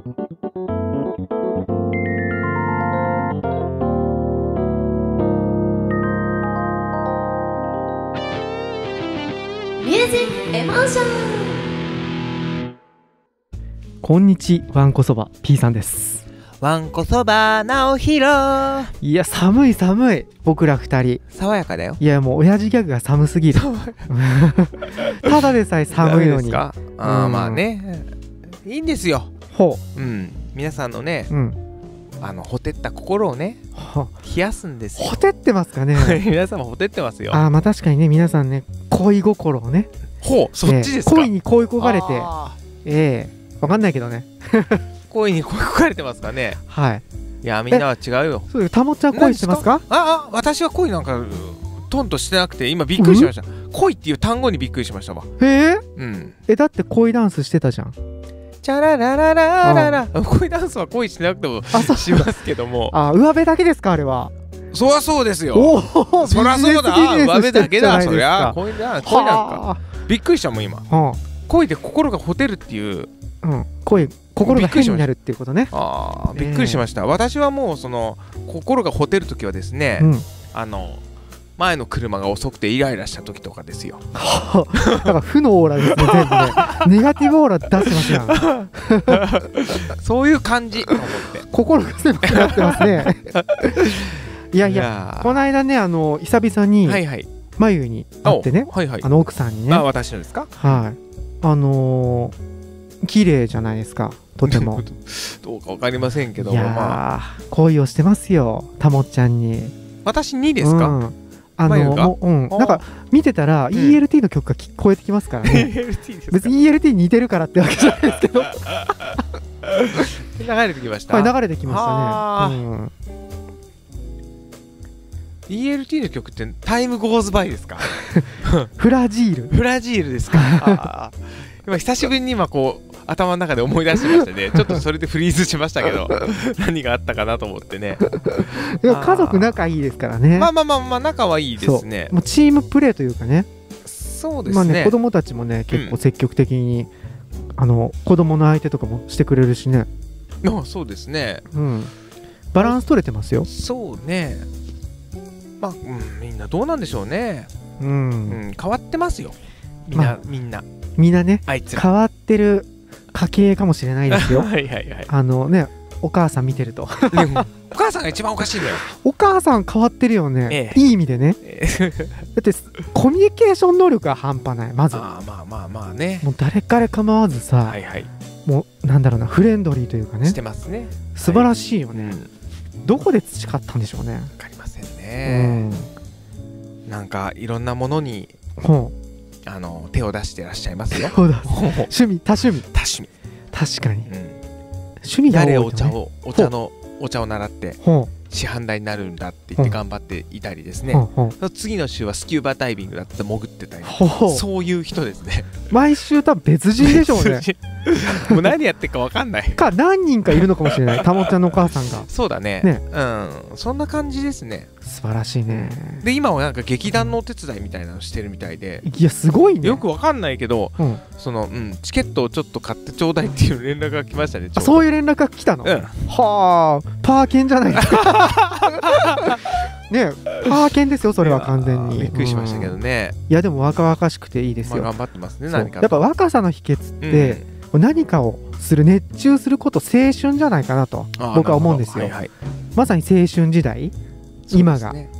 ミュージックエモーション。 こんにちわんこそば P さんです。 わんこそば直弘。 いや寒い僕ら二人爽やかだよ。 いやもう親父ギャグが寒すぎるただでさえ寒いのに。 まあね、いいんですよ。皆さんのね、ほてった心をね冷やすんですよ。 ほてってますかね皆さんもほてってますよ。 まあ確かにね、皆さんね恋心をね、 そっちですか。 恋に恋焦がれて、わかんないけどね恋に恋焦がれてますかね。いやみんなは違うよ。 そういうたもっちゃん恋してますか。 私は恋なんかトンとしてなくて、今びっくりしました。恋っていう単語にびっくりしましたわ。 だって恋ダンスしてたじゃん。 チャララララララ。恋ダンスは恋しなくてもしますけども。 上辺だけですか、あれは。 そりゃそうですよ。そりゃそうだ。上辺だけだ。そりゃ恋なんかびっくりしたもん今。恋で心がほてるっていう。 心が変になるっていうことね。 びっくりしました。私はもうその心がほてるときはですね、前の車が遅くてイライラした時とかですよ。 だから負のオーラですね、全部ね。ネガティブオーラ出してますやん。 そういう感じと思って心が狭くなってますね。いやこの間ね、久々に眉に会ってね、奥さんにね。 私のですか。 綺麗じゃないですか、とても。 どうかわかりませんけども、 恋をしてますよ、たもっちゃんに。 私にですか。 なんか見てたら ELT の曲が聞こえてきますからね。別に ELT に似てるからってわけじゃないですけど。 流れてきました。 流れてきましたね。 ELT の曲ってタイムゴーズバイですか。 フラジールですか。今久しぶりにこう頭の中で思い出してましてね、ちょっとそれでフリーズしましたけど、何があったかなと思ってね。 家族仲いいですからね。 まあ仲はいいですね。 もうチームプレーというかね。 そうですね。 子供たちもね結構積極的に子供の相手とかもしてくれるしね。 そうですね。 バランス取れてますよ。 そうね。みんなどうなんでしょうね。変わってますよ。みんなね、変わってる家系かもしれないですよ。お母さん見てると。 お母さんが一番おかしいんだよ。 お母さん変わってるよね。いい意味でね。だってコミュニケーション能力が半端ない。まずまあね、 もう誰彼構わずさ、もうなんだろうな、フレンドリーというかね、 してますね。 素晴らしいよね。どこで培ったんでしょうね。 分かりませんね。なんかいろんなものに手を出してらっしゃいますよ。多趣味。確かに。趣味が多いとね。 お茶を習って市販代になるんだって言って頑張っていたりですね。次の週はスキューバダイビングだって潜ってたり、そういう人ですね。 毎週多分別人でしょうね。 もう何やってるか分かんない。 何人かいるのかもしれない。たもっちゃんのお母さんが。 そうだね。そんな感じですね。 素晴らしいね。 で今はなんか劇団のお手伝いみたいなのしてるみたいで。 いやすごいね。 よく分かんないけど、チケットをちょっと買ってちょうだいっていう連絡が来ましたね。 そういう連絡が来たの。はあ、パーケンじゃないですか。ね、パーケンですよ、それは完全に。 びっくりしましたけどね。 いやでも若々しくていいですよ。 頑張ってますね。何かやっぱ若さの秘訣って何かをする、熱中すること、青春じゃないかなと僕は思うんですよ。まさに青春時代、今がね、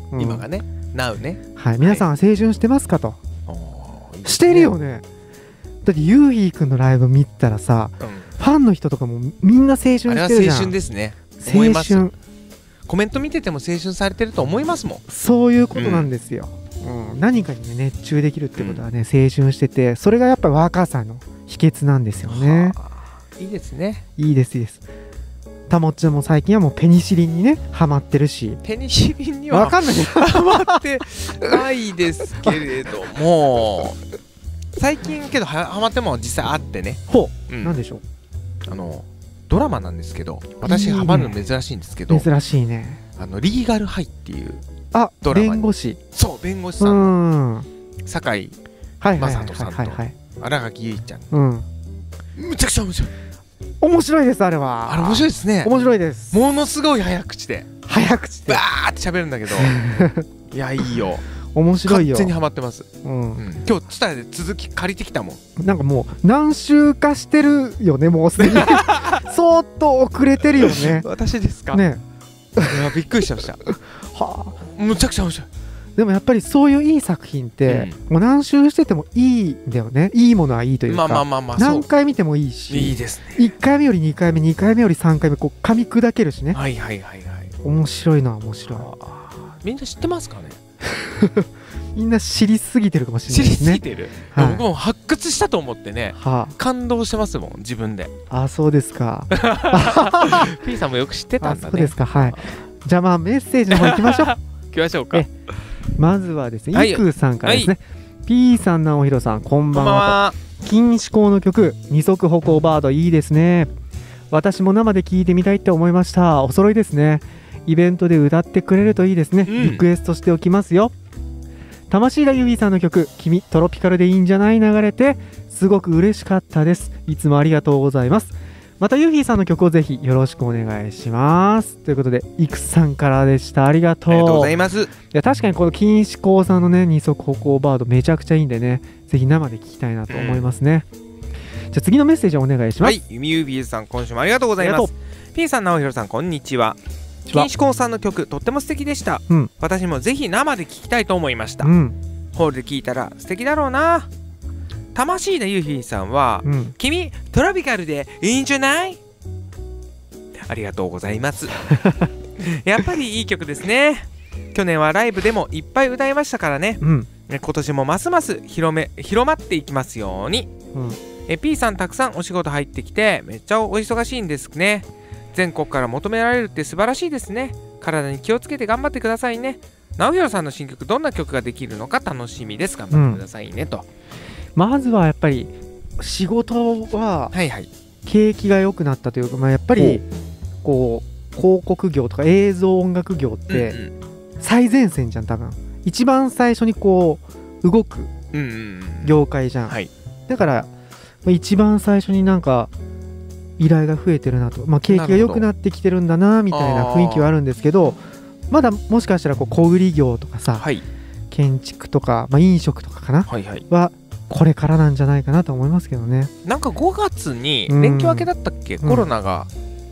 Now ね。 皆さんは青春してますかと。してるよね。だってゆうひーくんのライブ見たらさ、ファンの人とかもみんな青春してるじゃん。あれは青春ですね。 青春。 コメント見てても青春されてると思いますもん。 そういうことなんですよ。何かに熱中できるってことはね、青春してて、それがやっぱ若さの秘訣なんですよね。 いいですね。 いいです。たもっちゃんも最近はもうペニシリンにねハマってるし。 ペニシリンには分かんないハマってないですけれども、最近けどハマっても実際あってね。 なんでしょう。 ドラマなんですけど、私ハマるの珍しいんですけど、 珍しいね。 リーガルハイっていうドラマ。弁護士。 そう、弁護士さんの堺雅人さんと新垣結衣ちゃん。むちゃくちゃ面白い。 面白いです。あれはあれ面白いですね。 面白いです。 ものすごい早口でバーって喋るんだけどいやいいよ、 面白いよ。 完全にハマってます。今日ツタヤで続き借りてきたもん。 なんかもう何週かしてるよね、もうすでに相当遅れてるよね。 私ですかね。 いやびっくりしました。はあ、むちゃくちゃ面白い。 でもやっぱりそういういい作品って、もう何周しててもいいんだよね。いいものはいいというか、何回見てもいいし、 いいですね。 1回目より2回目、2回目より3回目、こう噛み砕けるしね。 はいはいはいはい。 面白いのは面白い。 みんな知ってますかね。 みんな知りすぎてるかもしれないですね。 知りすぎてる。僕も発掘したと思ってね、感動してますもん自分で。 あ、そうですか。 P さんもよく知ってたんだね。 そうですか。はい。じゃあまあメッセージの方行きましょう。 行きましょうか。 まずはですね、イクさんからですね。P さん、直弘さん、こんばんは。禁止項の曲、二足歩行バードいいですね。私も生で聴いてみたいって思いました。お揃いですね。イベントで歌ってくれるといいですね。リクエストしておきますよ。魂がユビーさんの曲「君トロピカルでいいんじゃない?」流れてすごく嬉しかったです。いつもありがとうございます。またユフィさんの曲をぜひよろしくお願いしますということで、イクさんからでした。ありがとう。 ありがとうございます。いや確かにこの禁止項さんのね二足歩行バードめちゃくちゃいいんでね、ぜひ生で聴きたいなと思いますね。じゃあ次のメッセージをお願いします。 はい、ユビーさん今週もありがとうございます。P さん、直弘さん、こんにちは。禁止項さんの曲とっても素敵でした。私もぜひ生で聴きたいと思いました。ホールで聴いたら素敵だろうな。魂のユーフィーさんは、君トロピカルでいいんじゃない?ありがとうございますやっぱりいい曲ですね。去年はライブでもいっぱい歌いましたからね。今年もますます広まっていきますように。P さんたくさんお仕事入ってきてめっちゃお忙しいんですね。全国から求められるって素晴らしいですね。体に気をつけて頑張ってくださいね。直弘さんの新曲どんな曲ができるのか楽しみです。頑張ってくださいねと。 まずはやっぱり仕事は景気が良くなったというか、やっぱりこう広告業とか映像音楽業って最前線じゃん。多分一番最初にこう動く業界じゃん。だから一番最初になんか依頼が増えてるなと、景気が良くなってきてるんだなみたいな雰囲気はあるんですけど、まだもしかしたらこう小売業とかさ、建築とか、飲食とかかな、はこれからなんじゃないかなと思いますけどね。 なんか5月に連休明けだったっけ、コロナが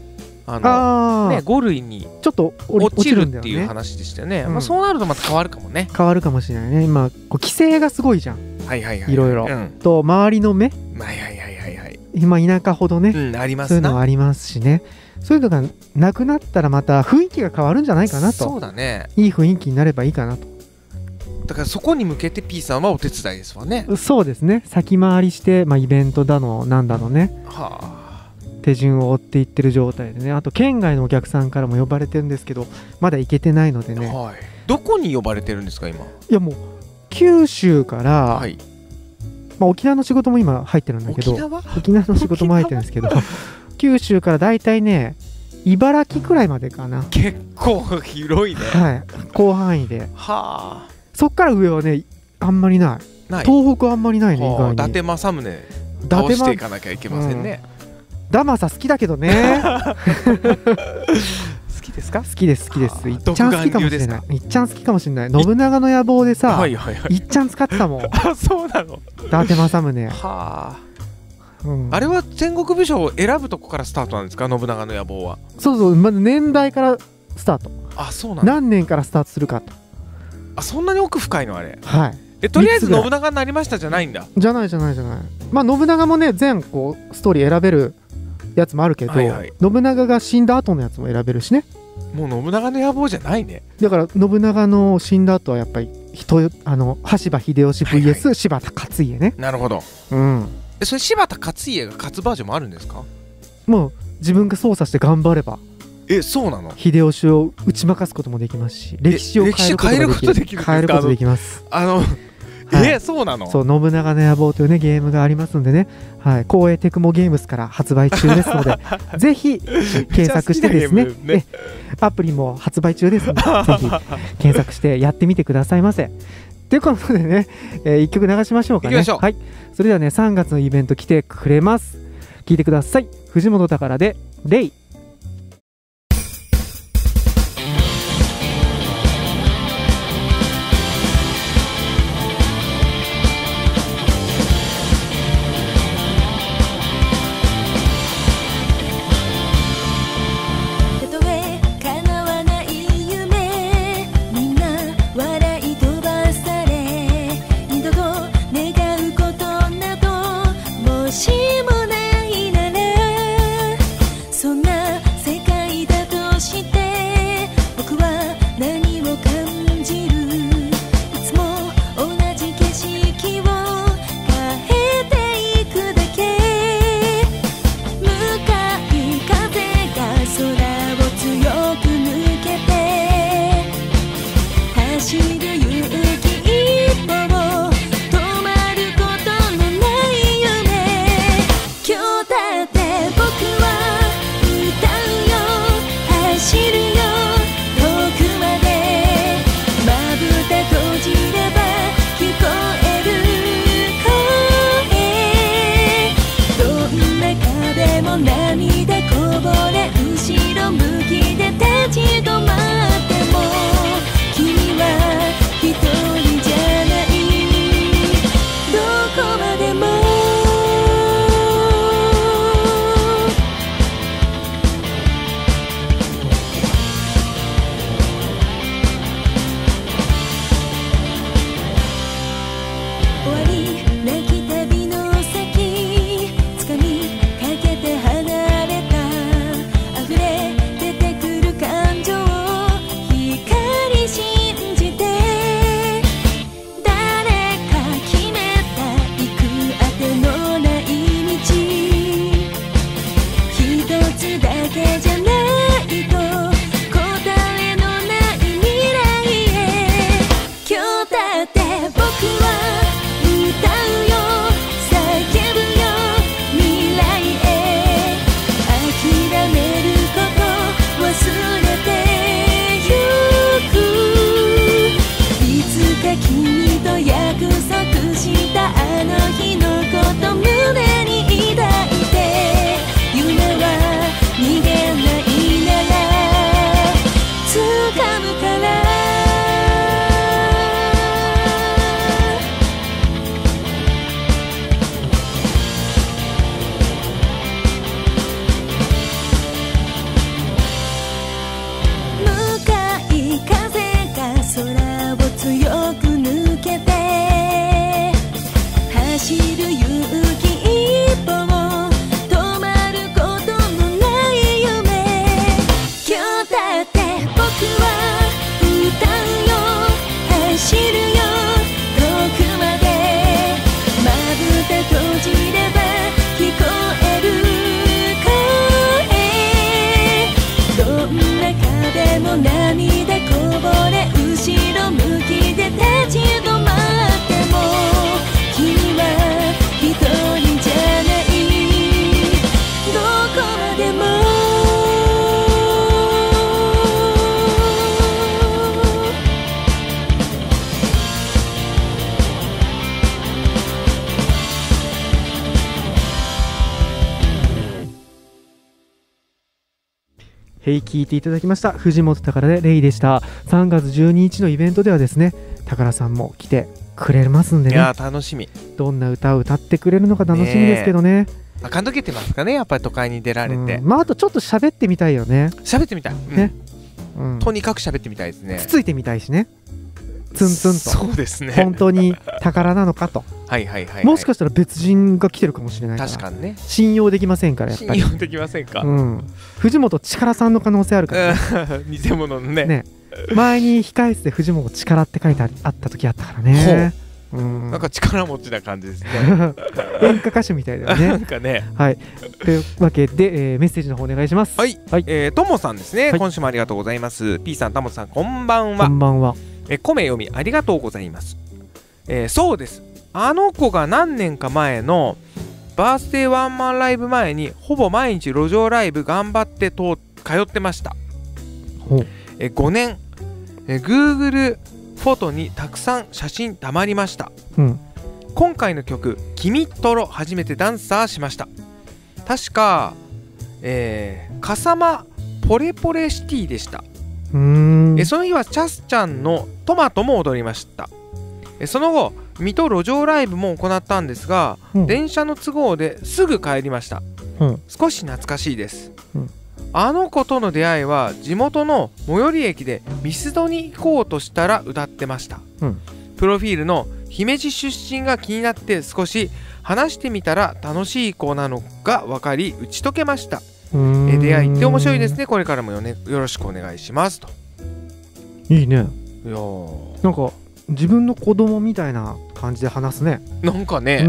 5類にちょっと落ちるっていう話でしたよね。そうなるとまた変わるかもね。 変わるかもしれないね。今こう規制がすごいじゃん。いろいろと周りの目、今田舎ほどね、そういうのはありますしね。そういうのがなくなったらまた雰囲気が変わるんじゃないかなと。 そうだね。 いい雰囲気になればいいかなと。 だからそこに向けて P さんはお手伝いですわね。 そうですね。先回りして、イベントだのなんだのね、手順を追っていってる状態でね。あと県外のお客さんからも呼ばれてるんですけど、まだ行けてないのでね。 どこに呼ばれてるんですか今。 いやもう九州から、沖縄の仕事も今入ってるんだけど、沖縄の仕事も入ってるんですけど九州からだいたいね茨城くらいまでかな。 結構広いね。 広範囲で。そっから上はねあんまりない。東北あんまりないね。意外に伊達政宗倒していかなきゃいけませんね。ダマサ好きだけどね好きですか？好きです。いっちゃん好きかもしれない。いっちゃん好きかもしれない。信長の野望でさ、いっちゃん使ってたもん。 そうなの。 伊達政宗。 あれは戦国武将を選ぶとこからスタートなんですか？信長の野望は。 まず年代からスタート。 そうなんだ。 何年からスタートするかと。 そんなに奥深いのあれ。とりあえず信長になりましたじゃないんだ。 じゃない。信長もね全こうストーリー選べるやつもあるけど、信長が死んだ後のやつも選べるしね。 もう信長の野望じゃないね。 だから信長の死んだ後はやっぱり羽柴秀吉 VS 柴田勝家ね。 なるほど。それ柴田勝家が勝つバージョンもあるんですか？もう自分が操作して頑張れば。 そうなの？ 秀吉を打ち負かすこともできますし、歴史を変えることができる。変えることできます。 そうなの？ そう、信長の野望というねゲームがありますのでね、光栄テクモゲームスから発売中ですのでぜひ検索してですね、アプリも発売中ですのでぜひ検索してやってみてくださいませ。ということでね、1曲流しましょうかね。それではね3月のイベント来てくれます。 聞いてください。藤本宝でレイ。聞いていただきました藤本宝でレイでした。3月12日のイベントではですね、宝さんも来てくれますんでね。 いや楽しみ。 どんな歌を歌ってくれるのか楽しみですけどね。 垢抜けてますかね、やっぱり都会に出られて。 まああとちょっと喋ってみたいよね。 喋ってみたい。 ね。 とにかく喋ってみたいですね。 つついてみたいしね。ツンツンと。 そうですね。 本当に宝なのかと。 はいはいはい。 もしかしたら別人が来てるかもしれないから。 確かにね。 信用できませんからやっぱり。 信用できませんか。 藤本力さんの可能性あるから。 偽物のね。 ね。前に控え室で藤本力って書いてあった時あったからね。 なんか力持ちな感じですね。 演歌歌手みたいだよね。 なんかね。 はい。というわけで、メッセージの方お願いします。 はい。ともさんですね。今週もありがとうございます。P さん、たもさん、こんばんは。 こんばんは。 米読みありがとうございます。そうです。あの子が何年か前のバースデーワンマンライブ前にほぼ毎日路上ライブ頑張って通ってました。5年、Google フォトにたくさん写真たまりました。今回の曲「君とろ」初めてダンサーしました。 確か、笠間ポレポレシティでした。その日はチャスちゃんのトマトも踊りました。その後水戸路上ライブも行ったんですが、電車の都合ですぐ帰りました。少し懐かしいです。あの子との出会いは地元の最寄り駅でミスドに行こうとしたら歌ってました。プロフィールの姫路出身が気になって少し話してみたら楽しい子なのが分かり打ち解けました。出会いって面白いですね。これからもよろしくお願いしますと。 いいね。 いやなんか自分の子供みたいな感じで話すね。 なんかね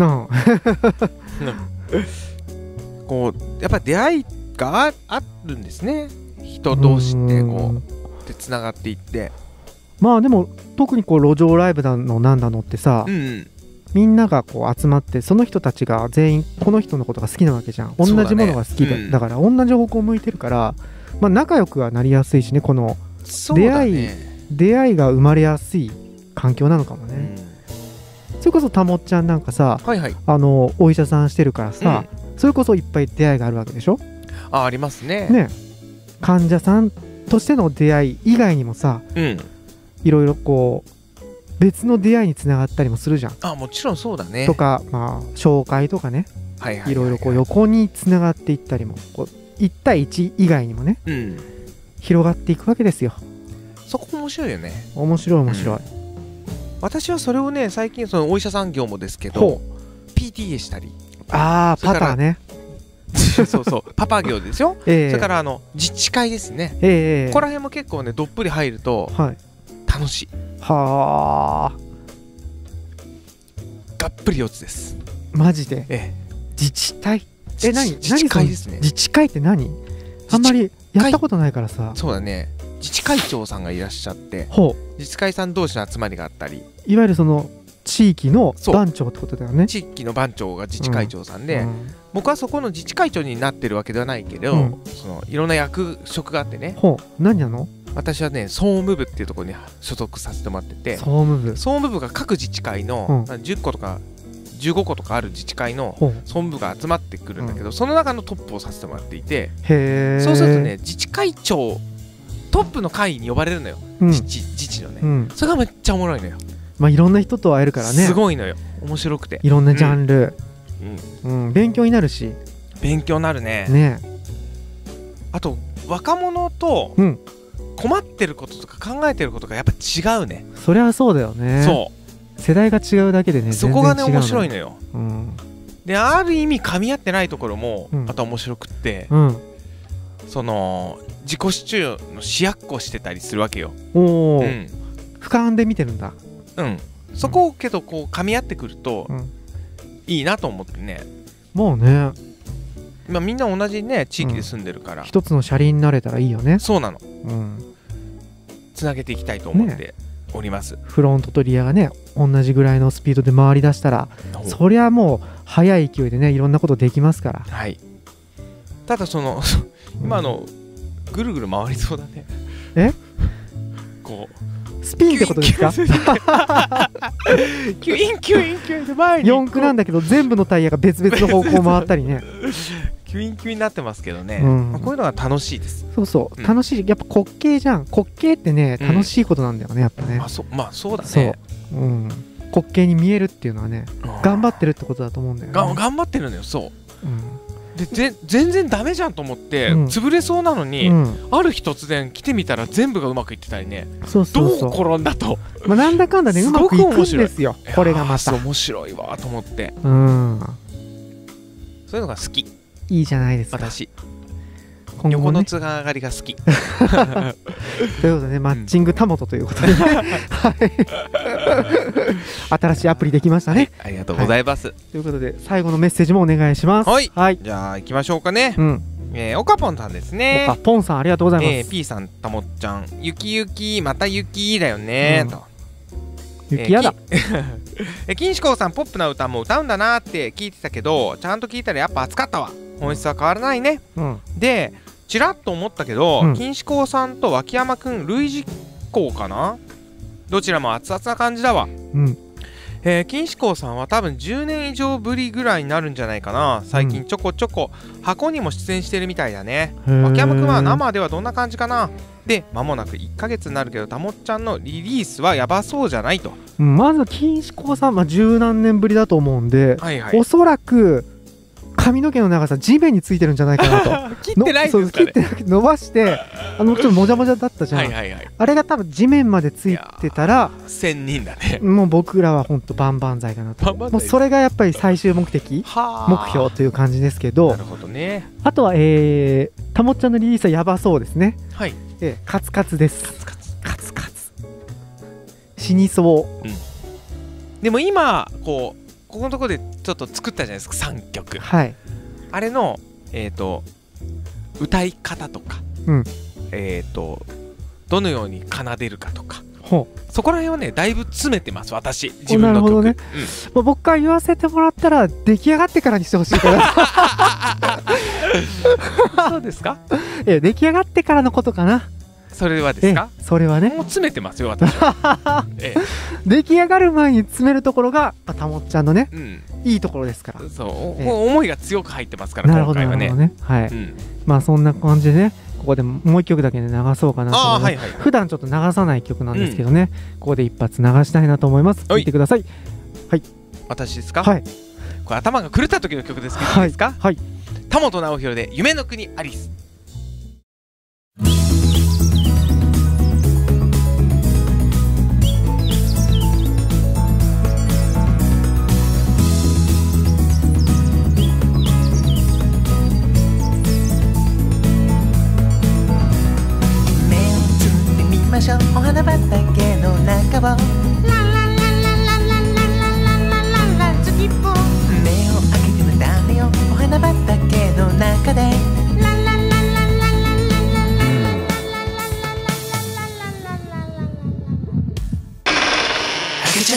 こうやっぱ出会いがあるんですね。人同士ってこうでつながっていって、 まあでも特にこう路上ライブだのなんだのってさ、みんながこう集まってその人たちが全員この人のことが好きなわけじゃん。同じものが好きで、だから同じ方向を向いてるから、まあ仲良くはなりやすいしね。この出会いが生まれやすい環境なのかもね。それこそたもっちゃんなんかさ、お医者さんしてるからさ、それこそいっぱい出会いがあるわけでしょ。 ありますね。 患者さんとしての出会い以外にもさ、いろいろこう別の出会いにつながったりもするじゃん。 もちろんそうだね。 とか、まあ紹介とかね、いろいろこう横につながっていったりも、こう1対1以外にもね、広がっていくわけですよ。 そこ面白いよね。 面白い。 私はそれをね、最近そのお医者さん業もですけど PTA したり、 パターねそうパパ業ですよ。それから自治会ですね。ここら辺も結構ねどっぷり入ると楽しい。がっぷり4つです。 マジで。自治体、何自治会ですね。 自治会って何？あんまりやったことないからさ。 そうだね。自治会長さんがいらっしゃって、自治会さん同士の集まりがあったり、いわゆるその地域の番長ってことだよね。 地域の番長が自治会長さんで、僕はそこの自治会長になってるわけではないけど、そのいろんな役職があってね。 何なの？ 私はね、総務部っていうところに所属させてもらってて、 総務部が各自治会の10個とか15個とかある自治会の総務部が集まってくるんだけど、その中のトップをさせてもらっていて、そうするとね、自治会長トップの会に呼ばれるのよ。自治のね、それがめっちゃおもろいのよ。 まあいろんな人と会えるからね。 すごいのよ。面白くて、 いろんなジャンル、勉強になるし。 勉強になるね。あと若者と困ってることとか考えてることがやっぱ違うね。 そりゃそうだよね。世代が違うだけでね、 そこがね面白いのよ。である意味噛み合ってないところもまた面白くって、その自己主張のしやっこしてたりするわけよ。 俯瞰で見てるんだ。 そこをけどこう噛み合ってくるといいなと思ってね。 もうね、 今みんな同じね地域で住んでるから、 一つの車輪になれたらいいよね。 そうなの。つなげていきたいと思っております。 フロントとリアがね同じぐらいのスピードで回り出したら、そりゃもう速い勢いでねいろんなことできますから。 ただその今ぐるぐる回りそうだね。こうスピンってことですか？ キュインキュインキュインで前に 4駆なんだけど全部のタイヤが別々の方向回ったりね。 キュインキュインになってますけどね。こういうのが楽しいです。 楽しい。やっぱ滑稽じゃん。滑稽ってね楽しいことなんだよね、やっぱね。 まあそうだね。 滑稽に見えるっていうのはね、頑張ってるってことだと思うんだよね。 頑張ってるのよ。で全然ダメじゃんと思って潰れそうなのに、ある日突然来てみたら全部がうまくいってたりね。どう転んだと、 なんだかんだねうまくいくんですよ。これがまた面白いわと思って、そういうのが好き。 いいじゃないですか。 私横のつながりが好き。ということでね、マッチングタモトということで、新しいアプリできましたね。 ありがとうございます。 ということで最後のメッセージもお願いします。 じゃあ行きましょうかね。おかぽんさんですね。 おかぽんさんありがとうございます。 P さん、たもっちゃん、雪また雪だよねと。 雪やだ。 金志功さん、ポップな歌も歌うんだなって聞いてたけど、ちゃんと聞いたらやっぱ熱かったわ。本質は変わらないね。でちらっと思ったけど、金志功さんと脇山くん類似校かな。どちらも熱々な感じだわ。 金志功さんは多分10年以上ぶりぐらいになるんじゃないかな。最近ちょこちょこ箱にも出演してるみたいだね。秋山くんは生ではどんな感じかな。で間もなく1ヶ月になるけど、たもっちゃんのリリースはやばそうじゃないと。 まず金志功さん、十何年ぶりだと思うんで、おそらく髪の毛の長さ地面についてるんじゃないかなと切ってないんですかね。 切ってなくて伸ばしてちょっともじゃもじゃだったじゃん、あれが多分地面までついてたら 1000人だね。 もう僕らは本当万々歳かなと。もうそれがやっぱり最終目的目標という感じですけど。 なるほどね。 あとはたもっちゃんのリリースはやばそうですね。 はい、 カツカツです。カツカツ死にそう、でも今ここのところでちょっと作ったじゃないですか、3曲、あれの歌い方とか、どのように奏でるかとか、そこら辺はねだいぶ詰めてます、私自分の曲。なるほどね、 僕から言わせてもらったら出来上がってからにしてほしいからそうですか。 出来上がってからのことかな。 それはですか。 それはね、 もう詰めてますよ私は。 出来上がる前に詰めるところがたもっちゃんのね、いいところですから。 そう、思いが強く入ってますから今回はね。 はい、まあそんな感じでね、ここでもう一曲だけね流そうかなと思います。普段ちょっと流さない曲なんですけどね、ここで一発流したいなと思います。聴いてください。はい、 私ですか。 はい、 これ頭が狂った時の曲ですけどいいですか。はい、田本直弘で夢の国アリス。 お花畑の中をラララララララララ月っぽ目を開けてもダメよ。お花畑の中でラララララララ開けちゃった。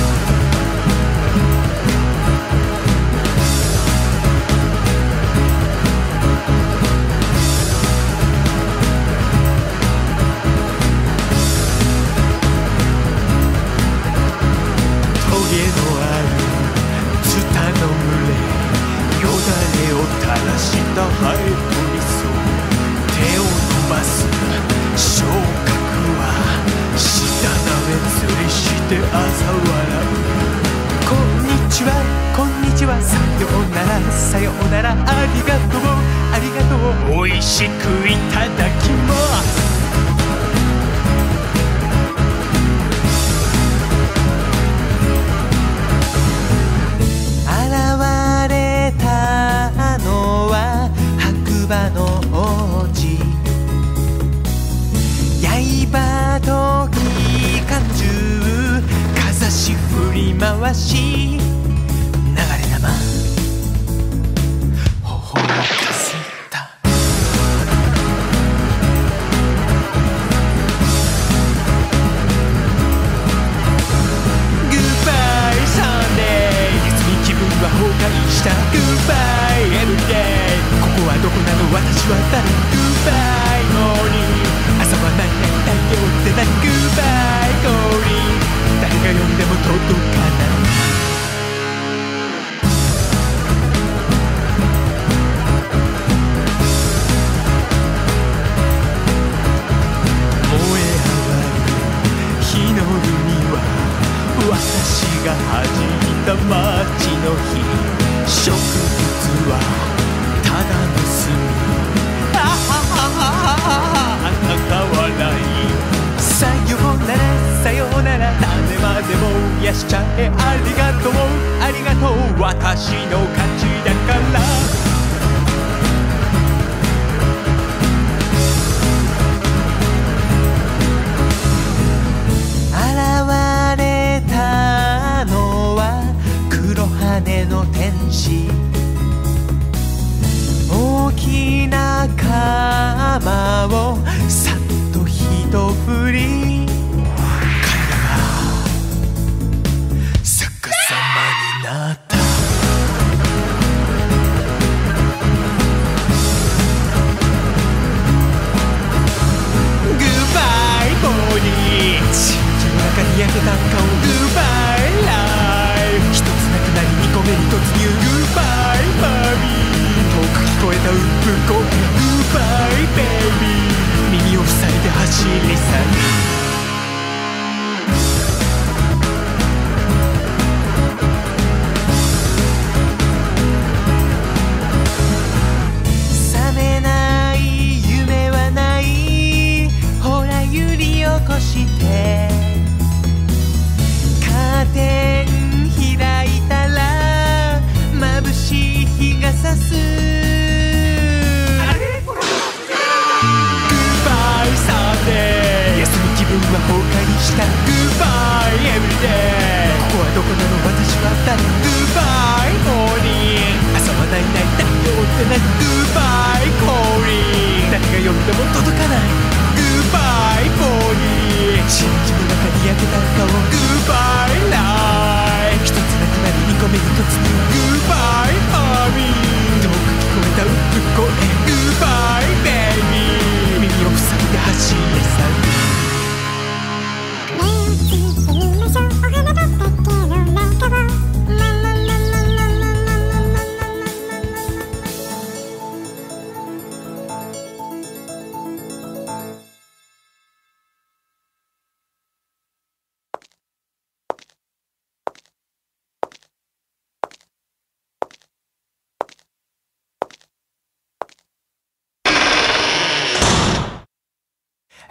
さようなら、ありがとう、ありがとう、おいしくいただきます。現れたのは白馬の王子、刃と機関銃かざし振り回し、流れ弾した。グッバイエブリデイ、ここはどこなの、私は誰。グッバイモーニング、朝は何々だけ追ってない。グッバイゴーリン、誰が呼んでも届かない。燃え上がる火の海は私が弾いた街の火。植物はただの炭、あはははは高笑い。さようならさようなら、種まで燃やしちゃえ。ありがとうありがとう、私の勝ちだから。現れたのは黒羽の天使、大きな鎌をさっと一振り、彼らが逆さまになった。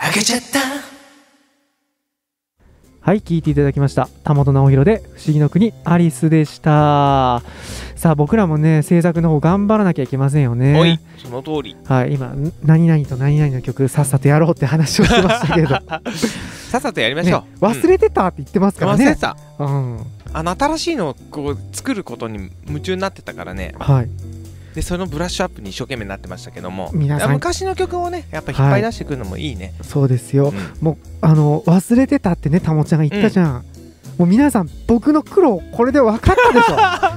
焼けちゃった。 はい、聞いていただきました。田本直弘で不思議の国アリスでした。さあ僕らもね制作の方頑張らなきゃいけませんよね。 はい、その通り。 はい、今何々と何々の曲さっさとやろうって話をしてましたけどさっさとやりましょう、 ね、忘れてたって言ってますからね。 忘れてた、 うん、 新しいのをこう作ることに夢中になってたからね。 はい。 でそのブラッシュアップに一生懸命になってましたけども、 皆さん昔の曲をねやっぱり引っ張り出してくるのもいいね、 はい、そうですよ、もう忘れてたってねたもちゃんが言ったじゃん、もう皆さん僕の苦労これで分かったでしょ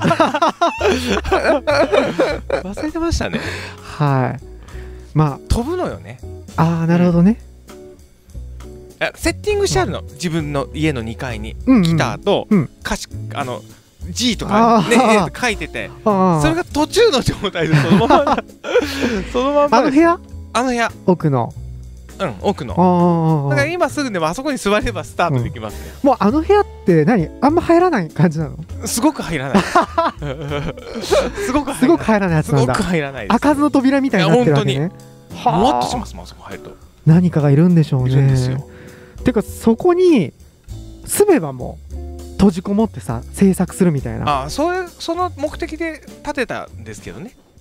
忘れてましたね。 はい。まあ飛ぶのよね。 ああなるほどね、 セッティングしてあるの、自分の家の2階に、ギターと歌詞G とかね書いてて、それが途中の状態でそのままそのままあの部屋奥の奥のだから今すぐでもあそこに座ればスタートできますね。 もうあの部屋ってあんま入らない感じなの？ すごく入らないすごく入らないやつなんだ。 すごく入らないです。 開かずの扉みたいになってるわけね。 もわっとしますもんあそこ入ると。 何かがいるんでしょうね。 いるんですよ。 てかそこに住めばもう閉じこもってさ制作するみたいな。 その目的で建てたんですけどね。